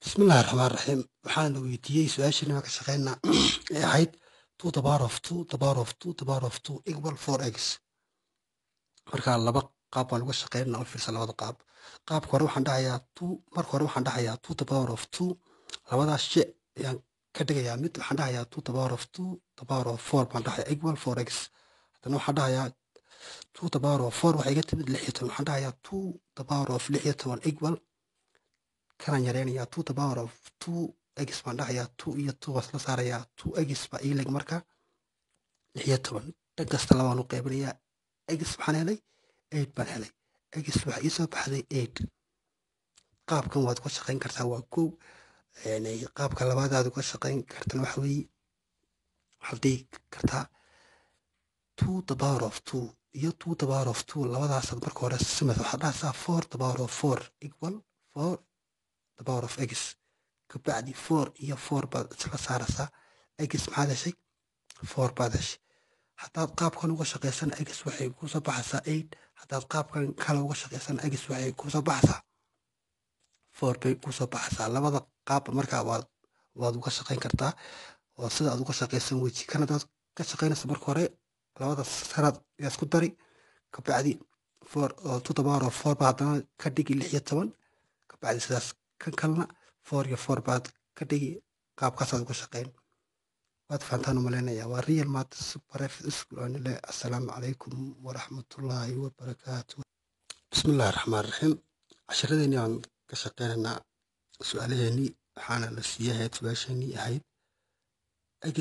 Bismillahi Rahmaani Rahiim. Waxaan weydiiyey su-aashani waan ka shaqeynaa ee ahayd 2 the power of 2 the power of 2 the power of 2 equal 4x. Marka laba qaab baan uga shaqeynaa u fiirsan labada qaab. Qaabka hore waxaan dhahayaa 2 marka hore waxaan dhahayaa 2 the power of 2 labadaas shay ayaan ka dhigayaa mid waxaan dhahayaa 2 the power of 2 the power of 4 baan dhahayaa equal 4x. Haddana waxaan dhahayaa 2 the power of 4 waxay iga timid 16 waxaan dhahayaa 2 the power of 16 equal kanaan yareynayaa 2 the power of 2x baan dhahayaa 2 iyo 2 baan isla saarayaa 2x baa ii leg marka 16 dhan kasta labaan u qaybinayaa x waxaan helay 8 baan helay x waxa ii soo baxday 8. qaabkan waad uga shaqeyn kartaa waa kow. qaabka labaad aad uga shaqeyn kartana waxa weeye waxaad dhihi kartaa 2 the power of 2 iyo 2 the power of 2 labadaasaad marka hore simad waxaad dhahaysaa 4 the power of 4 equal 4 the power of x. kabacdi 4 iyo 4 baad isla saaraysaa x maxaad heshay 4 baad heshay. haddaad qaabkan uga shaqeysan x waxay ku soo baxaysaa 8. haddaad qaabkan kale uga shaqeysan x waxay ku soo baxaysaa 4 bay ku soo baxaysaa. labada qaab markaa waad uga shaqeyn kartaa oo sida aad uga shaqeysan weji kan hadaad ka shaqeynayso marka hore labada sanaad yaa isku dari kabacdi 4 2 the power of 4 baa haddana ka dhigi 16 kabacdi sidaas kan kalena 4 iyo 4 baad ka dhigi qaabkaasaad uga shaqeyn. waad fahantaan u malaynayaa waa real maths private school oo nile. assalaamu calaykum waraxmatullaahi wabarakaatu. bismillahi raxmaani raxiim. casharadeenii aan ka shaqeynaynaa su-aalaheennii waxaana la siiyay ahayd su-aasheenii ahayd x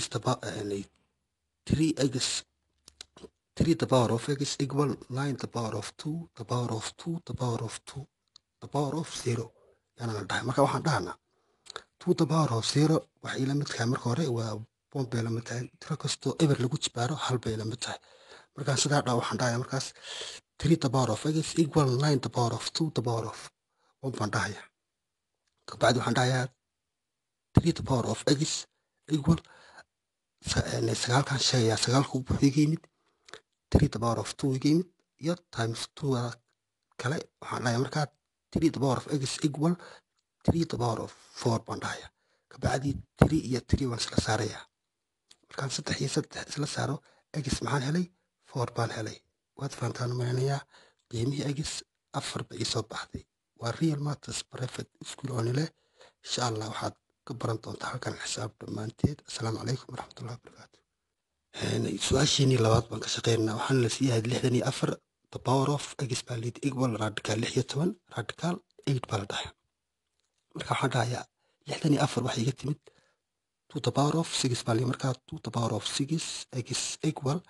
3 the power of x equal 9 the power of 2 the power of 2 the power of 2 the power of 0 yaana la dhahay. marka waxaan dhahanaa 2 the power of 0 waxay la mid tahay marka hore waa boon bay la mid tahay tiro kastoo eber lagu jibaaro hal bay la mid tahay. markaan sidaa dhaa waxaan dhahayaa markaas 3 the power of x equal 9 the power of 2 the power of 1 baan dhahayaa. kabacdi waxaan dhahayaa 3 the power of x equal sagaalkan sheegayaa sagaalku wuxuu iga yimid 3 the power of 2 iga yimid iyo times 2 kale waxaan dhahayaa markaa 3 the power of x equal 3 the power of 4 baan dhahayaa. kabacdi 3 iyo 3 waan isla saarayaa. markaan 3 iyo 3 isla saaro x maxaan helay 4 baan helay. waad fahantaan malaynayaa qiimihii x 4 ba ii soo baxday. waa real maths private school oo nile. insha allah waxaad ka baran doontaa halkan xisaab dhammaanteed. assalaamu calaykum waraxmatullahi wabarakaatu. su-aasheenii labaad baan ka shaqeynaa waxaana la siiyahay 64 the power of x baa leed equal radical 16 radical 8 baa la dhahay. marka waxaan dhahayaa 64 waxay iga timid 2 the power of 6 baa leed markaa 2 the power of 6 x equal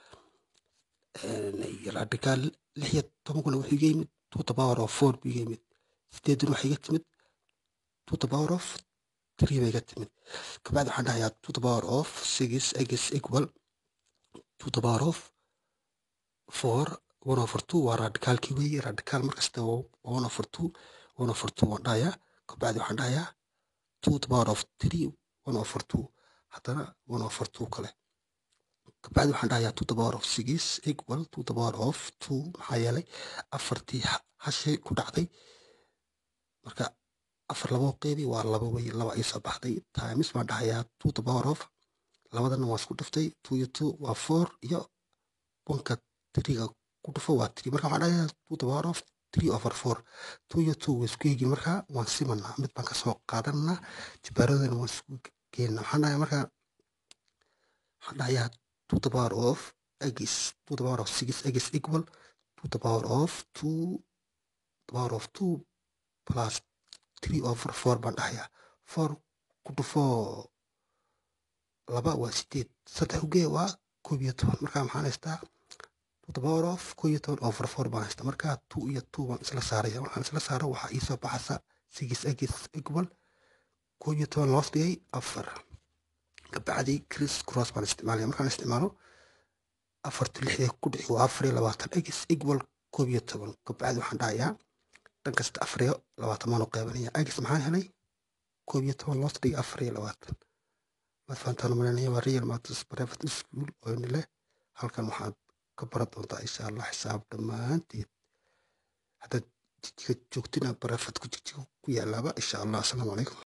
radical 16 kuna wuxuu iga yimid 2 the power of 4 buu iga yimid 8 waxay iga timid 2 the power of 3 bay iga timid. kabacdi waxaan dhahayaa 2 the power of 6 x equal 2 the power of 4 1 over 2 waa radicalkii weeye. radical markasta waa 1 over 2 1 over 2 waan dhahayaa. kabacdi waxaan dhahayaa 2 the power of 3 1 over 2 haddana 1 over 2 kale. kabacdi waxaan dhahayaa 2 the power of 6 equal 2 the power of 2 maxaa yeelay afartii hashay ku dhacday marka afar labo qeybi waa labo way laba ay soo baxday times baan dhahayaa 2 the power of labadana waa isku dhiftay 2 iyo 2 waa 4 iyo 1ka 3ga ku dhufo waa 3 marka waxaan dhahayaa 2 the power of 3 over 4 2 iyo 2 way isku yihiin marka waan simanaa mid baan ka soo qaadanaa jibaaradana waan isku geynaa. waxaan dhahayaa marka waxaan dhahayaa 2 the power of x 2 the power of 6 x equal 2 the power of 2 the power of 2 plus 3 over 4 baan dhahayaa. 4 ku dhufo laba waa 8 saddex ugee waa 11 markaa maxaan haystaa 2 the power of 11 over 4 baan haystaa. markaa 2 iyo 2 baan isla saaraya. waxaan isla saaro waxaa ii soo baxaysa 6x equal 11 loos dhigay 4. kabacdi criss cross baan isticmaalaya. markaan isticmaalo 4 6 ku dhici waa 24 x equal 11. kabacdi waxaan dhahayaa dhan kasta 4 iyo 20 maan u qeybanaya. x maxaan helay 11 loos dhigay 24. waad fahantaan malaynayaa waa real maths private school oo nile. halkan waxaad ka baran doontaa insha allah xisaab dhammaanteed. haddaad jigjiga joogtina private ku jigjiga ku yaalaaba insha allah. assalaamu calaykum.